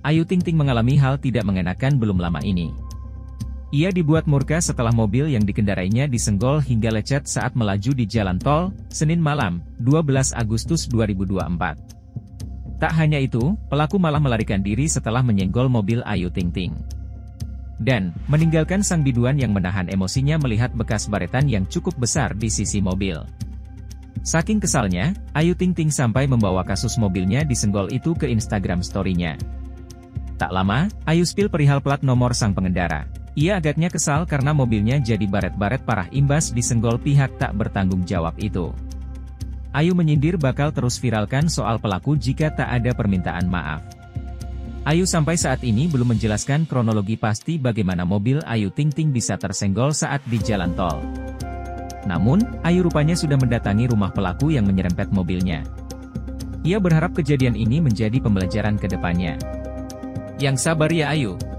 Ayu Ting Ting mengalami hal tidak mengenakan belum lama ini. Ia dibuat murka setelah mobil yang dikendarainya disenggol hingga lecet saat melaju di jalan tol, Senin malam, 12 Agustus 2024. Tak hanya itu, pelaku malah melarikan diri setelah menyenggol mobil Ayu Ting Ting. Dan, meninggalkan sang biduan yang menahan emosinya melihat bekas baretan yang cukup besar di sisi mobil. Saking kesalnya, Ayu Ting Ting sampai membawa kasus mobilnya disenggol itu ke Instagram story-nya. Tak lama, Ayu spill perihal plat nomor sang pengendara. Ia agaknya kesal karena mobilnya jadi baret-baret parah imbas disenggol pihak tak bertanggung jawab itu. Ayu menyindir bakal terus viralkan soal pelaku jika tak ada permintaan maaf. Ayu sampai saat ini belum menjelaskan kronologi pasti bagaimana mobil Ayu Ting Ting bisa tersenggol saat di jalan tol. Namun, Ayu rupanya sudah mendatangi rumah pelaku yang menyerempet mobilnya. Ia berharap kejadian ini menjadi pembelajaran ke depannya. Yang sabar ya Ayu.